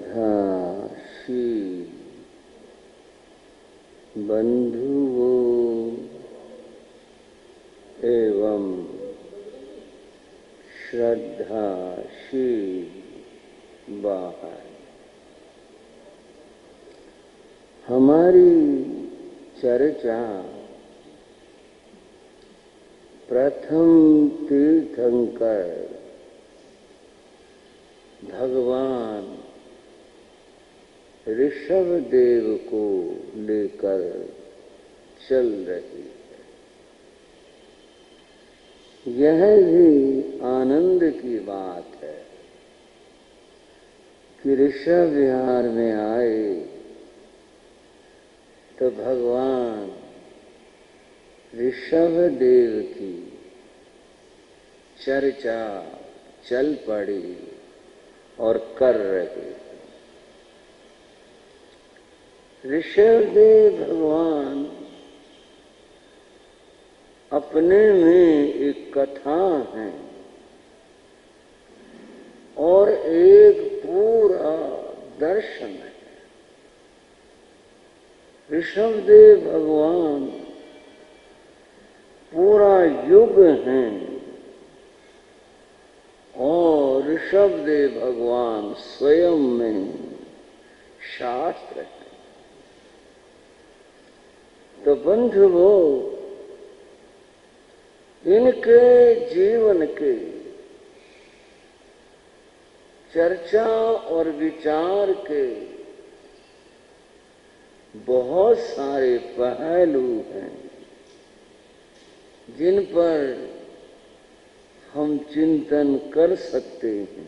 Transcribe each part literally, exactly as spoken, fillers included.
श्रद्धाशील बंधुओं एवं श्रद्धाशील बाहर, हमारी चर्चा प्रथम तीर्थंकर भगवान ऋषभदेव को लेकर चल रही है। यह भी आनंद की बात है कि ऋषभ विहार में आए तो भगवान ऋषभदेव की चर्चा चल पड़ी और कर रहे। ऋषभदेव भगवान अपने में एक कथा है और एक पूरा दर्शन है। ऋषभदेव भगवान पूरा युग हैं और ऋषभदेव भगवान स्वयं में शास्त्र है। तो बंधुओं, इनके जीवन के चर्चा और विचार के बहुत सारे पहलू हैं जिन पर हम चिंतन कर सकते हैं,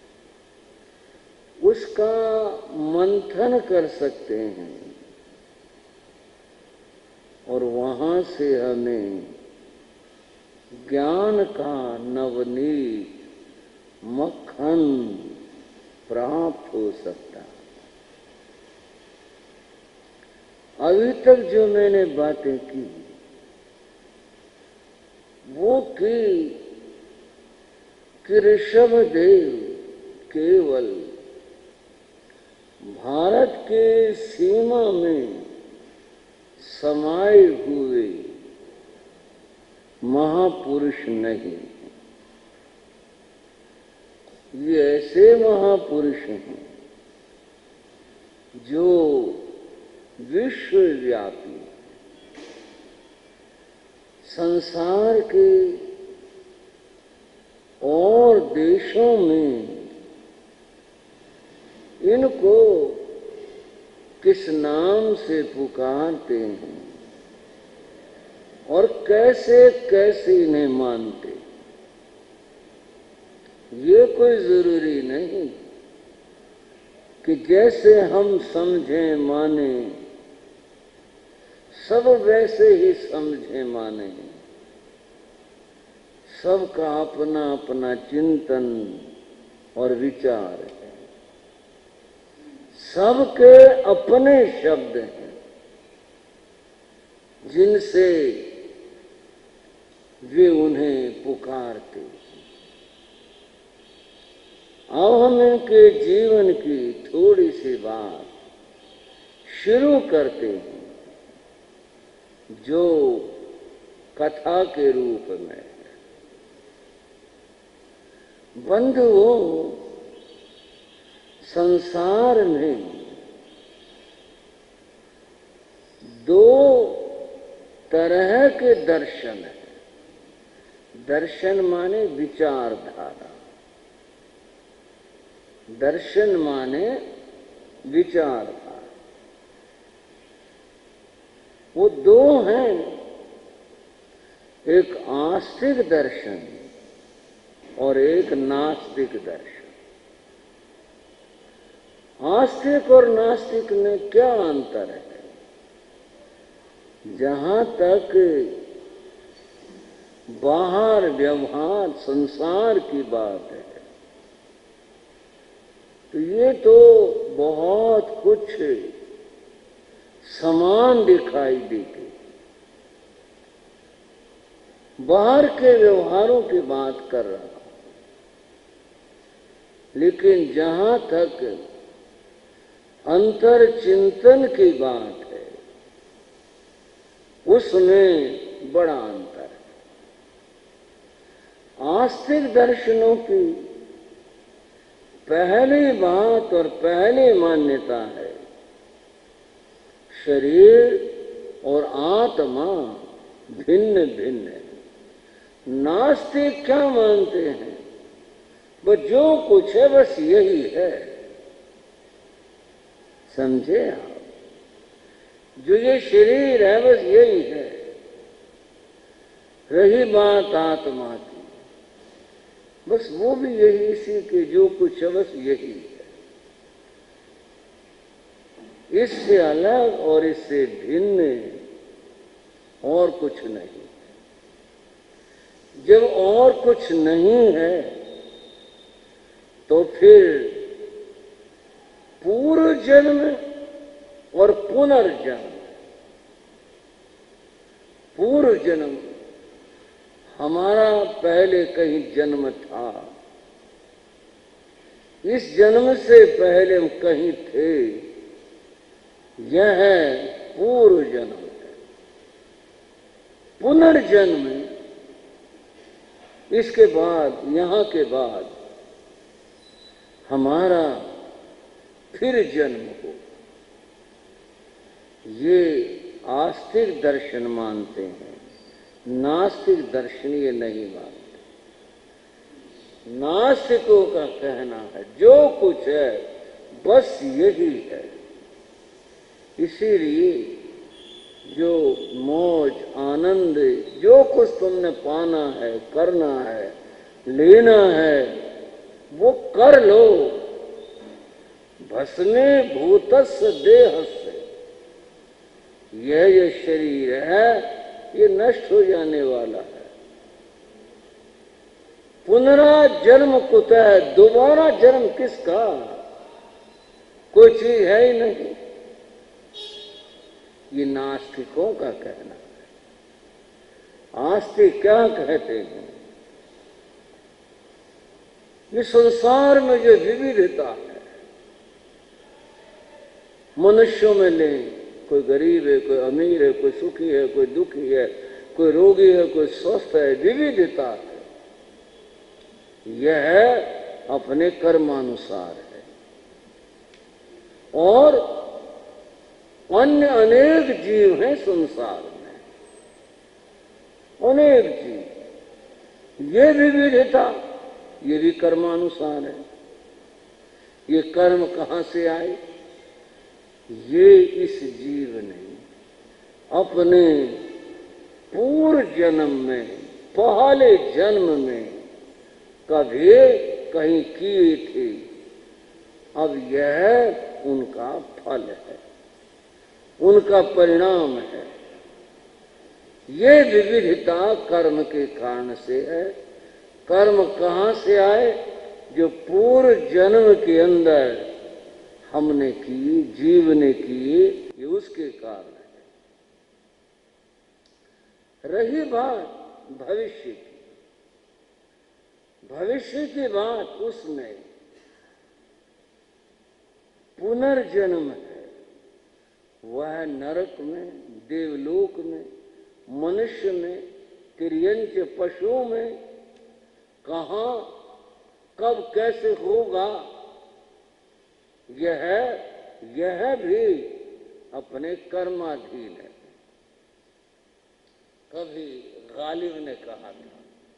उसका मंथन कर सकते हैं और वहां से हमें ज्ञान का नवनीत मक्खन प्राप्त हो सकता है। अभी तक जो मैंने बातें की वो की कि ऋषभदेव केवल भारत के सीमा में समाये हुए महापुरुष नहीं, ये ऐसे महापुरुष हैं जो विश्वव्यापी संसार के और देशों में इनको किस नाम से पुकारते हैं और कैसे कैसे इन्हें मानते, ये कोई जरूरी नहीं कि जैसे हम समझें माने सब वैसे ही समझे माने। सबका अपना अपना चिंतन और विचार है, सबके अपने शब्द हैं जिनसे वे उन्हें पुकारते हैं। अब हम इनके जीवन की थोड़ी सी बात शुरू करते हैं जो कथा के रूप में है। बंधुओं, संसार में दो तरह के दर्शन है। दर्शन माने विचारधारा, दर्शन माने विचारधारा। वो दो हैं, एक आस्तिक दर्शन और एक नास्तिक दर्शन। आस्तिक और नास्तिक में क्या अंतर है? जहां तक बाहर व्यवहार संसार की बात है तो ये तो बहुत कुछ समान दिखाई देते। बाहर के व्यवहारों की बात कर रहा हूं, लेकिन जहां तक अंतर चिंतन की बात है, उसमें बड़ा अंतर है। आस्तिक दर्शनों की पहली बात और पहली मान्यता है शरीर और आत्मा भिन्न भिन्न है। नास्तिक क्या मानते हैं? बस जो कुछ है बस यही है। समझे आप? जो ये शरीर है बस यही है। रही बात आत्मा की, बस वो भी यही, इसी के जो कुछ है बस यही है। इससे अलग और इससे भिन्न और कुछ नहीं। जब और कुछ नहीं है तो फिर पूर्व जन्म और पुनर्जन्म। पूर्व जन्म हमारा पहले कहीं जन्म था, इस जन्म से पहले हम कहीं थे, यह है पूर्व जन्म है। पुनर्जन्म इसके बाद, यहां के बाद हमारा फिर जन्म हो। ये आस्तिक दर्शन मानते हैं, नास्तिक दर्शन ये नहीं मानते। नास्तिकों का कहना है जो कुछ है बस यही है। इसीलिए जो मौज आनंद, जो कुछ तुमने पाना है, करना है, लेना है, वो कर लो। भस्मे भूतस्य देहस्य, यह जो शरीर है ये नष्ट हो जाने वाला है। पुनरा जन्म कुतः, दोबारा जन्म किसका? कोई चीज है ही नहीं। ये नास्तिकों का कहना है। आस्तिक क्या कहते हैं? ये संसार में जो विविधता है, मनुष्यों में ले, कोई गरीब है, कोई अमीर है, कोई सुखी है, कोई दुखी है, कोई रोगी है, कोई स्वस्थ है, विविधता है। यह अपने कर्मानुसार है। और अन्य अनेक जीव हैं संसार में, अनेक जीव। ये विविधता, ये भी कर्मानुसार है। ये कर्म कहां से आए? ये इस जीव ने अपने पूर्व जन्म में, पहले जन्म में कभी कहीं किए थे। अब यह उनका फल है, उनका परिणाम है। ये विविधता कर्म के कारण से है। कर्म कहां से आए? जो पूर्व जन्म के अंदर हमने की, जीव ने किए, ये उसके कारण है। रही बात भविष्य की, भविष्य की बात, उसमें पुनर्जन्म है। वह नरक में, देवलोक में, मनुष्य में, तिर्यंच पशुओं में, कहां कब कैसे होगा, यह यह भी अपने कर्माधीन है। कभी गालिब ने कहा था,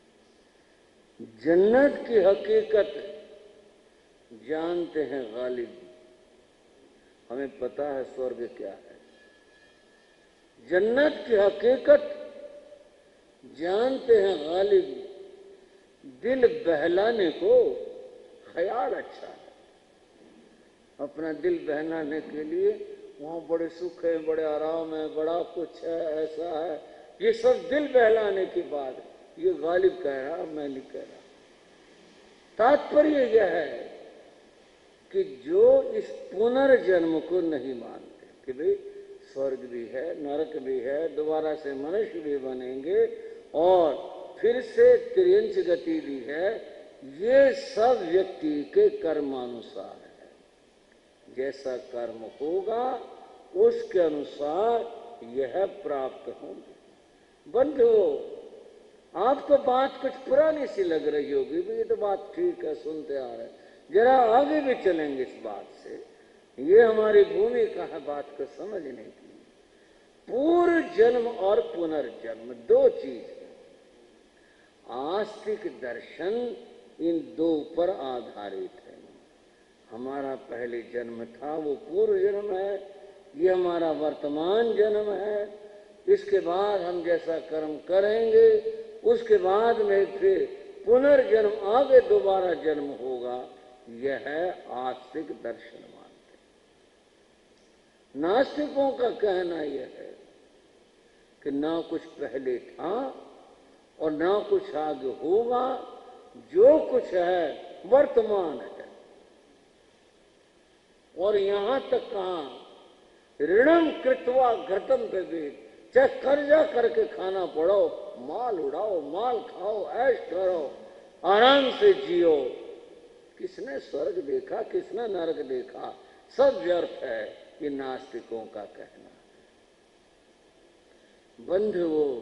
जन्नत की हकीकत जानते हैं गालिब, हमें पता है स्वर्ग क्या है। जन्नत की हकीकत जानते हैं गालिब, दिल बहलाने को ख्याल अच्छा है। अपना दिल बहलाने के लिए वहां बड़े सुख है, बड़े आराम है, बड़ा कुछ है, ऐसा है, ये सब दिल बहलाने की बात है। ये गालिब कह रहा, मैं नहीं कह रहा। तात्पर्य यह है कि जो इस पुनर्जन्म को नहीं मानते कि भाई स्वर्ग भी है, नरक भी है, दोबारा से मनुष्य भी बनेंगे और फिर से त्रियंच गति भी है, ये सब व्यक्ति के कर्मानुसार है। जैसा कर्म होगा उसके अनुसार यह प्राप्त होंगे। बंधुओं, आपको बात कुछ पुरानी सी लग रही होगी, ये तो बात ठीक है, सुनते आ रहे हैं, जरा आगे भी चलेंगे इस बात से। ये हमारी भूमिका है बात को समझने की। पूर्व जन्म और पुनर्जन्म दो चीज है। आस्तिक दर्शन इन दो पर आधारित है। हमारा पहले जन्म था वो पूर्व जन्म है, ये हमारा वर्तमान जन्म है। इसके बाद हम जैसा कर्म करेंगे उसके बाद में फिर पुनर्जन्म, आगे दोबारा जन्म होगा। यह है आस्तिक दर्शन मानते। नास्तिकों का कहना यह है कि ना कुछ पहले था और ना कुछ आगे होगा, जो कुछ है वर्तमान है। और यहां तक कहा ऋणम कृत्वा घृतम पिबेत, चाहे कर्जा करके खाना पड़ो, माल उड़ाओ, माल खाओ, ऐश करो, आराम से जियो। किसने स्वर्ग देखा, किसने नरक देखा, सब व्यर्थ है, ये नास्तिकों का कहना। बंधुओं,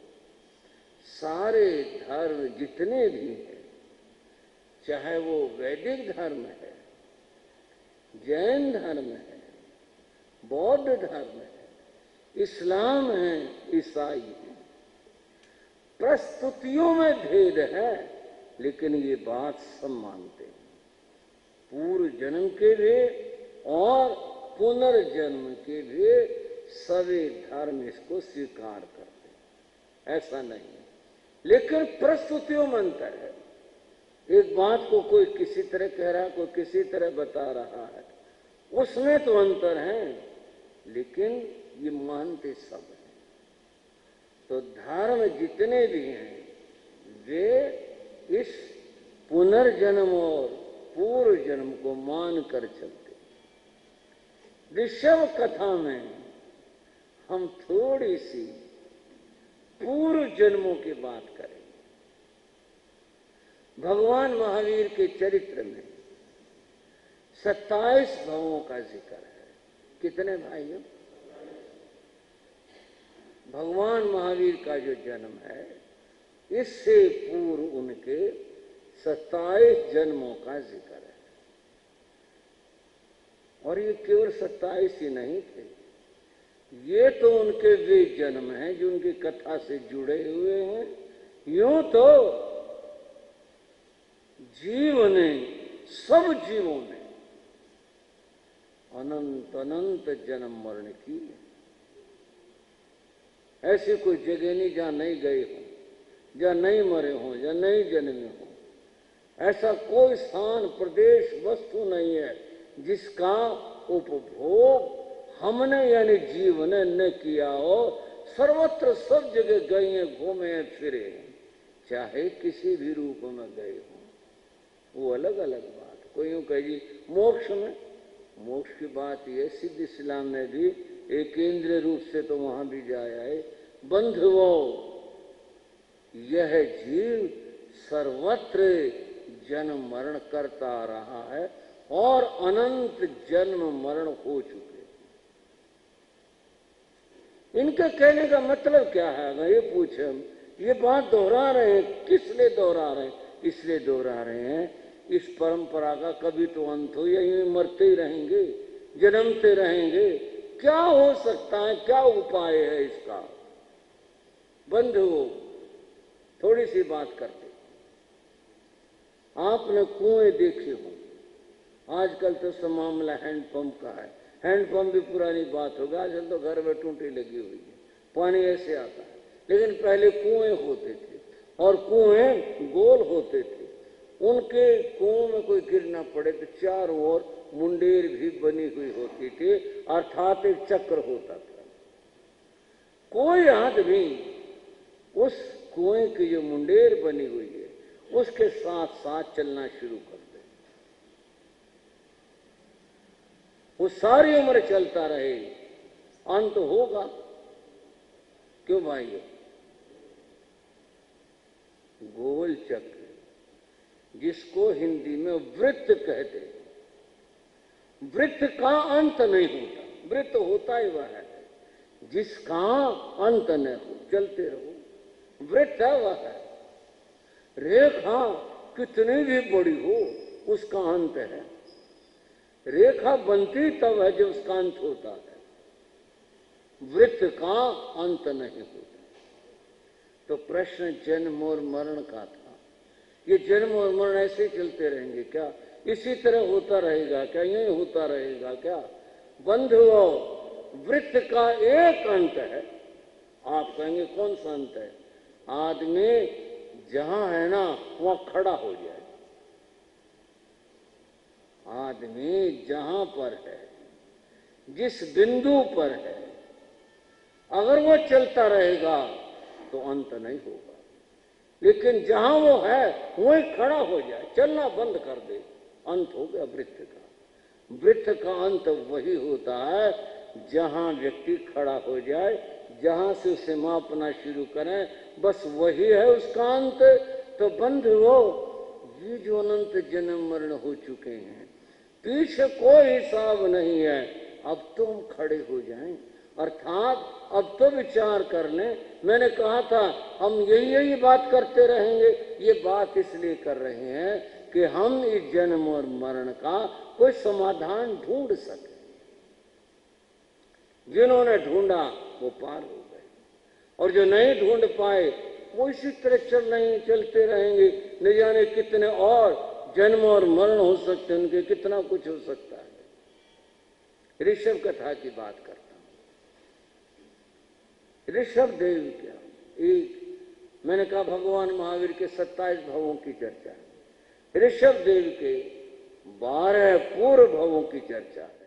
सारे धर्म जितने भी हैं, चाहे वो वैदिक धर्म है, जैन धर्म है, बौद्ध धर्म है, इस्लाम है, ईसाई है, प्रस्तुतियों में भेद है, लेकिन ये बात सब मानते हैं। पूर्व जन्म के लिए और पुनर्जन्म के लिए सभी धर्म इसको स्वीकार करते हैं, ऐसा नहीं है। लेकिन प्रस्तुतियों में अंतर है। एक बात को कोई किसी तरह कह रहा है, कोई किसी तरह बता रहा है, उसमें तो अंतर है, लेकिन ये मानते सब हैं। तो धर्म जितने भी हैं वे इस पुनर्जन्म और पूर्व जन्म को मानकर चलते। ऋषभ कथा में हम थोड़ी सी पूर्व जन्मों की बात करें। भगवान महावीर के चरित्र में सत्ताईस भवों का जिक्र है। कितने भाइयों? भगवान महावीर का जो जन्म है, इससे पूर्व उनके सत्ताईस जन्मों का जिक्र है। और ये केवल सत्ताईस ही नहीं थे, ये तो उनके वे जन्म हैं जो उनकी कथा से जुड़े हुए हैं। यूं तो जीव ने, सब जीवों ने अनंत अनंत जन्म मरण की। ऐसी कोई जगह नहीं जहां नहीं गए हों, जहां नहीं मरे हों, जहां नहीं जन्मे हों। ऐसा कोई स्थान, प्रदेश, वस्तु नहीं है जिसका उपभोग हमने यानी जीव ने न किया हो। सर्वत्र सब जगह गए हैं, घूमे हैं, फिरे हैं, चाहे किसी भी रूप में गए हों, वो अलग अलग बात। कोई यूं कहे जी मोक्ष में, मोक्ष की बात यह सिद्ध इस्लाम में भी एक केंद्रीय रूप से तो वहां भी जाया है। बंधुओं, यह जीव सर्वत्र जन्म मरण करता रहा है और अनंत जन्म मरण हो चुके। इनके कहने का मतलब क्या है? अगर ये पूछे हम, ये बात दोहरा रहे हैं, किस लिए दोहरा रहे हैं? इसलिए दोहरा रहे हैं इस परंपरा का कभी तो अंत हो, यही मरते ही रहेंगे, जन्मते रहेंगे। क्या हो सकता है, क्या उपाय है इसका? बंधुओं, थोड़ी सी बात करते। आपने कुएं देखे हो, आजकल तो सब मामला हैंडपंप का है। हैंडपंप भी पुरानी बात होगी, आजकल तो घर में टूटी लगी हुई है, पानी ऐसे आता है। लेकिन पहले कुएं होते थे और कुएं गोल होते थे। उनके कुओं में कोई गिर ना पड़े तो चारों ओर मुंडेर भी बनी हुई होती थी, अर्थात एक चक्र होता था। कोई आदमी उस कुएं की जो मुंडेर बनी हुई है उसके साथ साथ चलना शुरू कर दे, वो सारी उम्र चलता रहे, अंत होगा। क्यों भाइयों? गोल चक्र, जिसको हिंदी में वृत्त कहते हैं, वृत्त का अंत नहीं होता, वृत्त होता ही वह है जिसका अंत न हो, चलते रहो, वृत्त है वह है। रेखा कितनी भी बड़ी हो उसका अंत है, रेखा बनती तब है जब उसका अंत होता है, वृत्त का अंत नहीं होता। तो प्रश्न जन्म और मरण का था, ये जन्म और मरण ऐसे चलते रहेंगे क्या, इसी तरह होता रहेगा क्या, यही होता रहेगा क्या? बंधुओं, वृत्त का एक अंत है। आप कहेंगे कौन सा अंत है? आदमी जहां है ना वहां खड़ा हो जाए, आदमी जहां पर है, जिस बिंदु पर है, अगर वो चलता रहेगा तो अंत नहीं होगा, लेकिन जहां वो है वहीं खड़ा हो जाए, चलना बंद कर दे, अंत हो गया वृत्त का। वृत्त का अंत वही होता है जहां व्यक्ति खड़ा हो जाए, जहां से उसे मापना शुरू करें, बस वही है उसका अंत। तो बंधुओं, ये जो अनंत जन्म मरण हो चुके हैं, पीछे कोई हिसाब नहीं है, अब तो हम खड़े हो जाएं, अर्थात अब तो विचार कर लें। मैंने कहा था हम यही यही बात करते रहेंगे, ये बात इसलिए कर रहे हैं कि हम इस जन्म और मरण का कोई समाधान ढूंढ सके। जिन्होंने ढूंढा वो पार हो गए, और जो नहीं ढूंढ पाए वो इसी तरह चल रहे चलते रहेंगे। न जाने कितने और जन्म और मरण हो सकते हैं, उनके कितना कुछ हो सकता है। ऋषभ कथा की बात करता हूं। ऋषभ देव क्या, एक मैंने कहा भगवान महावीर के सत्ताईस भवों की चर्चा, ऋषभ देव के बारह पूर्व भवों की चर्चा है।